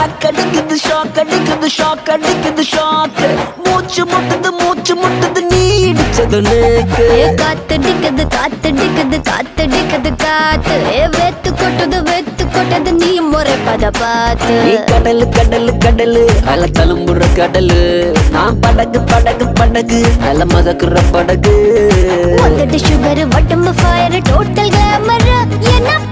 shock அடிக்குது shock அடிக்குது shock அடிக்குது ஷாக் மூச்சு முட்டுது நீ இடிச்சது நேக்கு காத்தடிக்குது காத்தடிக்குது காத்தடிக்குது காத்து வெத்து கொட்டது நீ முறை பத பார்த்து கடலு கடலு கடலு அல தழும்புற கடலு நான் படகு அல மதக்குற படகு சுகர் உடம்பு ஃபயர் டோட்டல் கிளாமர் என்ன